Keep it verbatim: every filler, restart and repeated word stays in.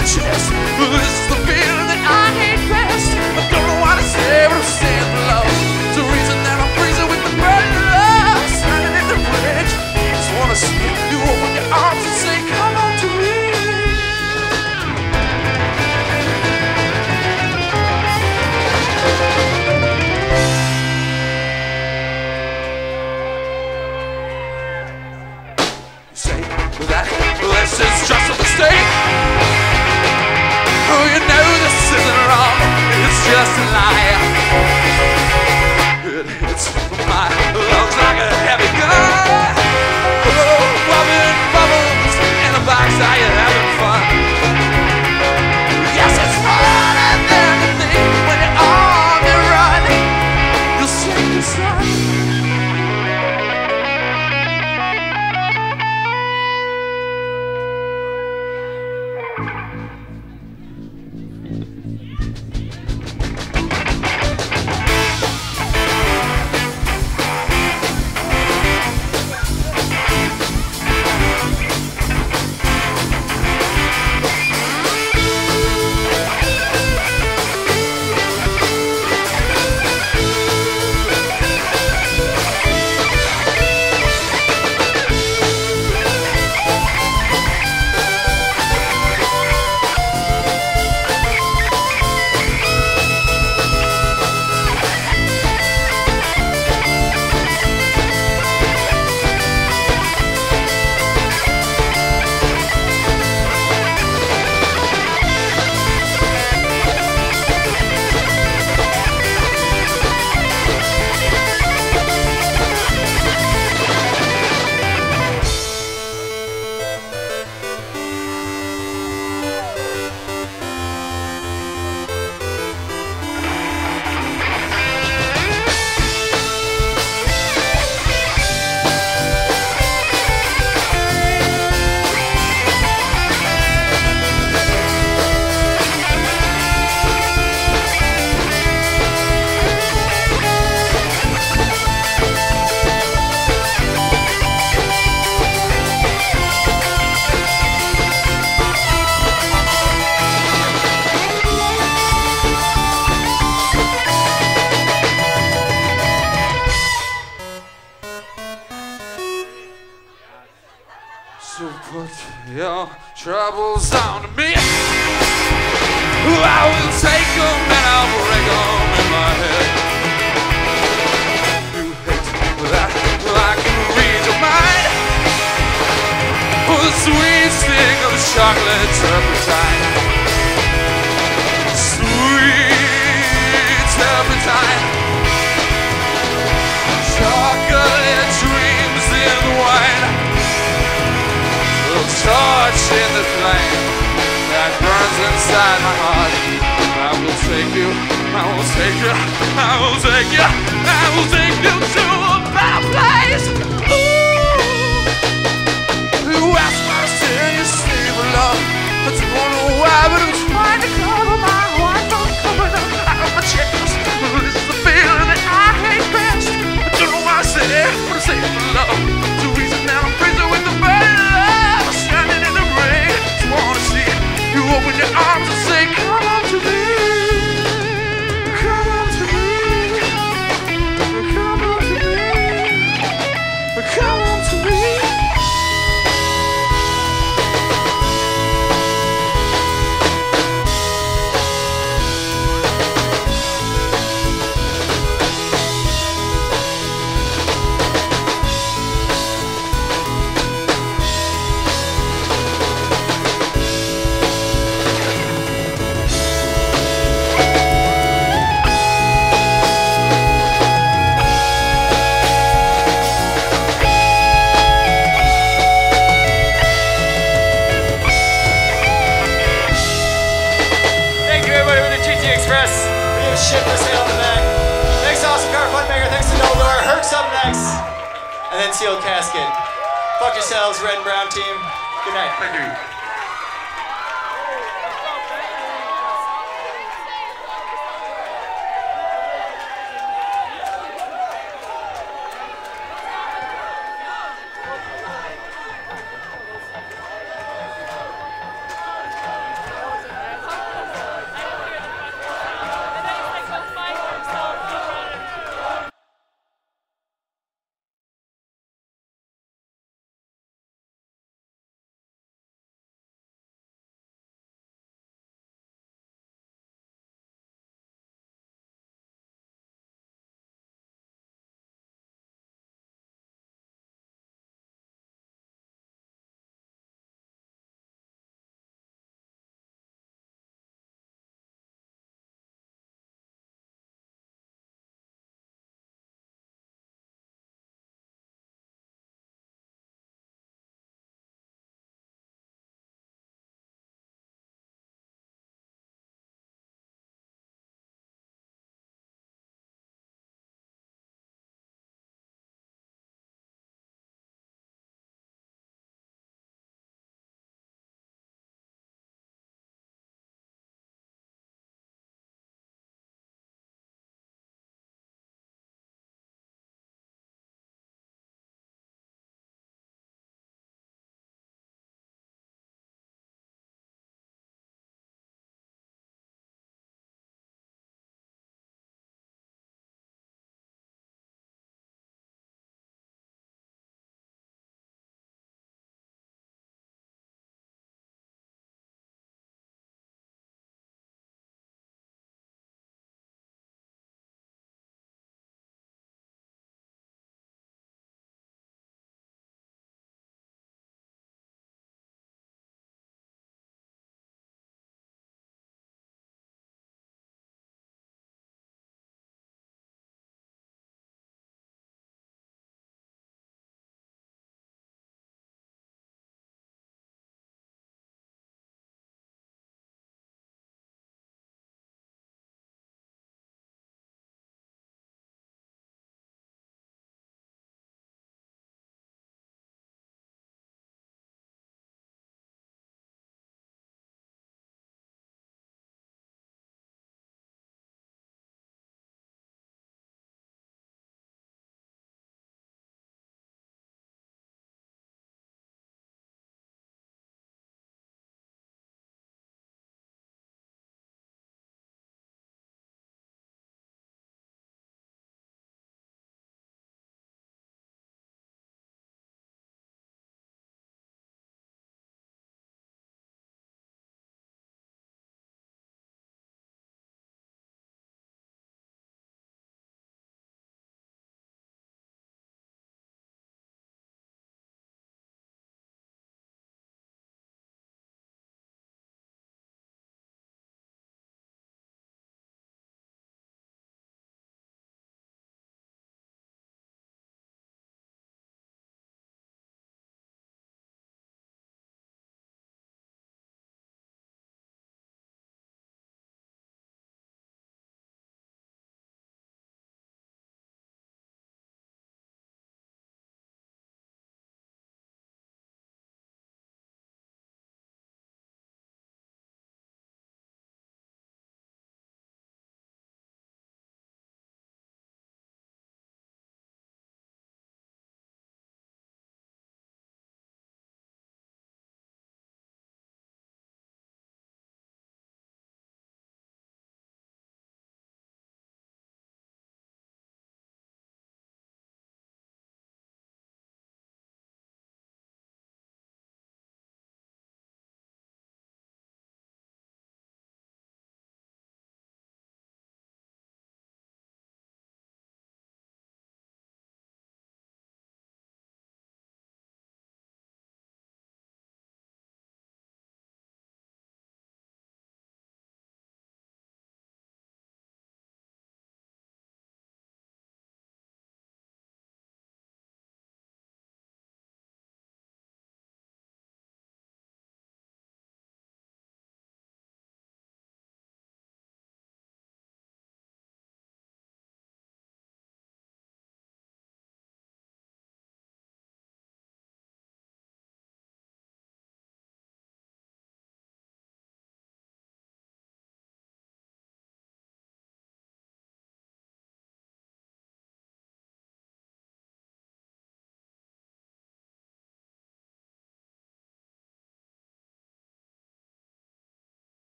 my chest. This is the feeling that I hate best. I don't know what to say, but I'm saying below. It's the reason that I'm freezing with the burning love. Standing in the bridge, just wanna see you open your arms and say, come on to me. This is just a mistake. Oh, you know this isn't wrong. It's just a lie. It hits my lungs like a heavy gun. Oh, bubbling bubbles in a box. Are you having fun? Yes, it's harder than you think. When you're on the run, you'll sing the sun. So put your troubles on me. I will take them and I'll break them in my head. You hate that I can read your mind. Oh, the sweet sting of chocolate turpentine. Sweet turpentine. Chocolate dreams in the wine. Torch in the flame that burns inside my heart. I will take you, I will take you, I will take you, I will take you to a better place. Ooh, you asked my sin, you sleep alone. I don't know why, but it was trying to cover my heart. Don't cover them out of my chest. This is the feeling that I hate best. I don't know why I say it, but I say it for love. It's the reason that I'm freezing with the burning love. Standing in the rain, just wanna see you open your arms and say, come on to me, come on to me, come on to me, come on to me. GTXpress. We have shit for sale in the back. Thanks to Awesome Car Funmaker. Thanks to Noldor. Herc's up next. And then Cealed Kasket. Fuck yourselves, red and brown team. Good night. Thank you.